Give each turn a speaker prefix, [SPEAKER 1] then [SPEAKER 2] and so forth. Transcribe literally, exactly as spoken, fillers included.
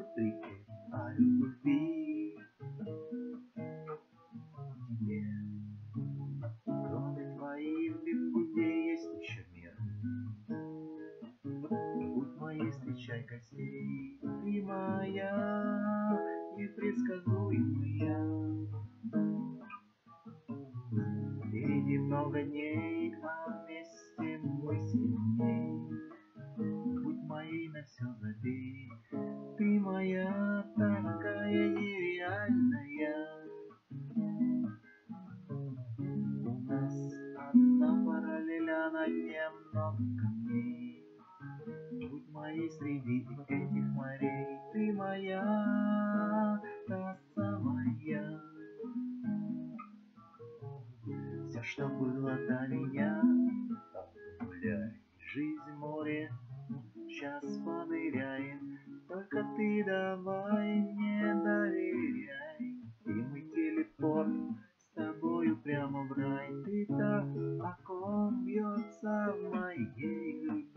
[SPEAKER 1] портрете о любви тебе. Кроме твоих бегудей есть еще мир. Будь моей, встречай гостей, ты моя непредсказуемая. Впереди много дней, а вместе мы сильней. Будь моей, на все забей, ты моя такая нереальная. У нас одна параллель, а на дне много камней. Будь моей среди этих морей, ты моя, та самая. Все, что было до меня, там гуляй, жизнь море, сейчас поныряет. Только ты давай не доверяй, и мы телепорт с тобою прямо в рай. Ты та, о ком бьется в моей груди.